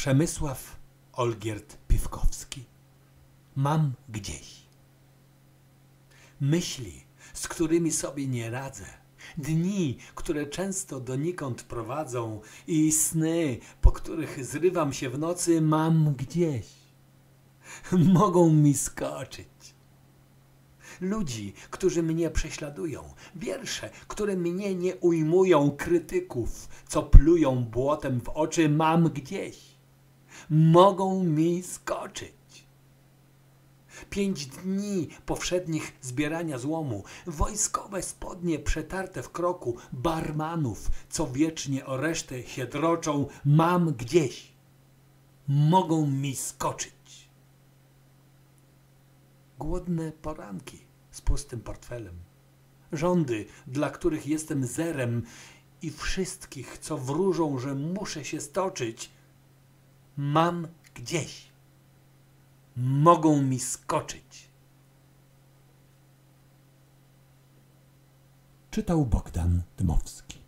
Przemysław Olgierd Piwkowski. Mam gdzieś. Myśli, z którymi sobie nie radzę, dni, które często donikąd prowadzą i sny, po których zrywam się w nocy, mam gdzieś. Mogą mi skoczyć. Ludzi, którzy mnie prześladują, wiersze, które mnie nie ujmują, krytyków, co plują błotem w oczy, mam gdzieś. Mogą mi skoczyć. 5 dni powszednich zbierania złomu, wojskowe spodnie przetarte w kroku, barmanów, co wiecznie o resztę się droczą, mam gdzieś. Mogą mi skoczyć. Głodne poranki z pustym portfelem, rządy, dla których jestem zerem i wszystkich, co wróżą, że muszę się stoczyć, mam gdzieś. Mogą mi skoczyć. Czytał Bogdan Dmowski.